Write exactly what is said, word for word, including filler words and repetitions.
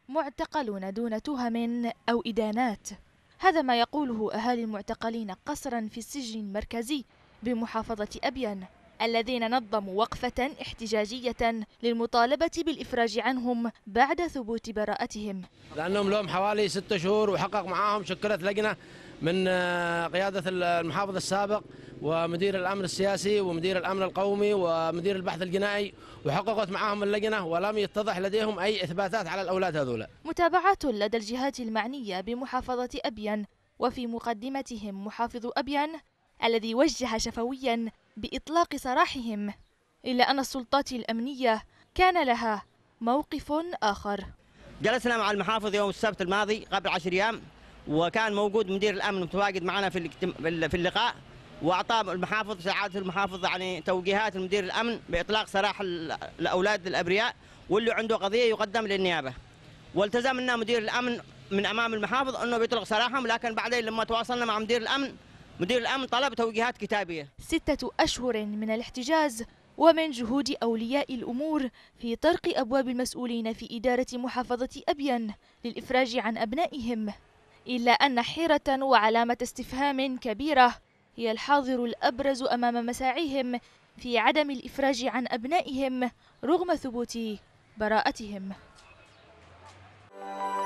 معتقلون دون تهم أو إدانات. هذا ما يقوله أهالي المعتقلين قسرا في السجن المركزي بمحافظة أبين، الذين نظموا وقفة احتجاجية للمطالبة بالإفراج عنهم بعد ثبوت براءتهم. لأنهم لهم حوالي ستة شهور وحقق معاهم شكلت لجنة من قيادة المحافظ السابق ومدير الأمن السياسي ومدير الأمن القومي ومدير البحث الجنائي، وحققت معهم اللجنة ولم يتضح لديهم أي إثباتات على الأولاد هذولا. متابعات لدى الجهات المعنية بمحافظة أبين، وفي مقدمتهم محافظ أبين الذي وجه شفويا بإطلاق سراحهم، إلا أن السلطات الأمنية كان لها موقف آخر. جلسنا مع المحافظ يوم السبت الماضي قبل عشر أيام، وكان موجود مدير الأمن متواجد معنا في في اللقاء، وأعطى المحافظ سعادة المحافظ يعني توجيهات المدير الأمن بإطلاق سراح الأولاد الأبرياء، واللي عنده قضية يقدم للنيابة. والتزمنا مدير الأمن من أمام المحافظ أنه بيطلق سراحهم، لكن بعدين لما تواصلنا مع مدير الأمن، مدير الأمن طلب توجيهات كتابية. ستة أشهر من الاحتجاز ومن جهود أولياء الأمور في طرق أبواب المسؤولين في إدارة محافظة أبين للإفراج عن أبنائهم، إلا أن حيرة وعلامة استفهام كبيرة هي الحاضر الأبرز أمام مساعيهم في عدم الإفراج عن أبنائهم رغم ثبوت براءتهم.